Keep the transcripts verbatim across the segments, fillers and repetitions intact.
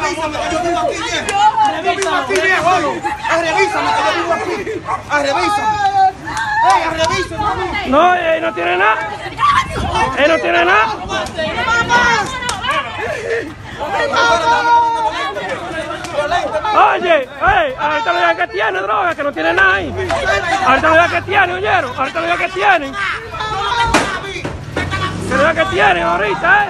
revísame, que yo vivo aquí, viejo. Yo vivo aquí, viejo. Revísame, que yo vivo aquí. Revísame. ¡Ey, revísame! No, él no tiene nada. Él no tiene nada. Oye, ey, ahorita lo diga que tiene droga, que no tiene nada ahí. Ahorita lo diga que tiene, oyeron. Ahorita lo diga que tiene. Que lo diga que tiene ahorita, eh.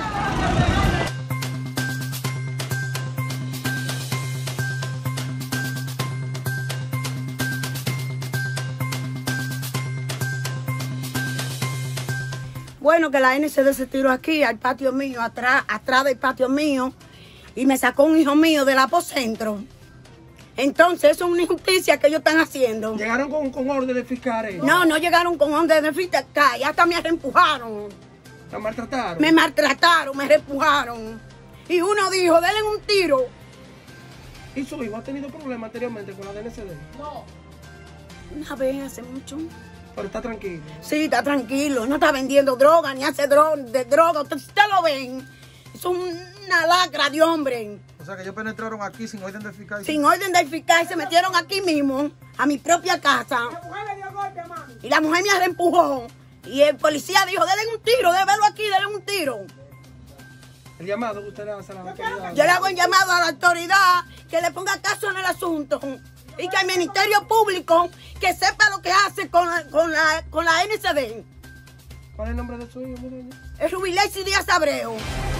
Bueno, que la N C D se tiró aquí, al patio mío, atrás, atrás del patio mío, y me sacó un hijo mío del apocentro. Entonces, eso es una injusticia que ellos están haciendo. ¿Llegaron con, con orden de fiscal? No, no llegaron con orden de fiscal, y hasta me reempujaron. ¿Te maltrataron? Me maltrataron, me reempujaron. Y uno dijo, denle un tiro. ¿Y su hijo ha tenido problemas anteriormente con la D N C D? No. Una vez, hace mucho. Pero está tranquilo. Sí, está tranquilo. No está vendiendo droga, ni hace droga, de droga. Ustedes usted lo ven. Es una lacra de hombre. O sea que ellos penetraron aquí sin orden de fiscal. Sin orden de fiscal, y se metieron aquí mismo, a mi propia casa. La mujer le dio golpe, mami. Y la mujer me reempujó. Y el policía dijo, denle un tiro, déjelo aquí, denle un tiro. El llamado que usted le hace a la autoridad. Yo le hago un llamado a la autoridad que le ponga caso en el asunto. Y que el Ministerio Público que sepa lo que hace con la, con la, con la N C D. ¿Cuál es el nombre de su hijo, doña? Es Rubilexi Díaz Abreu.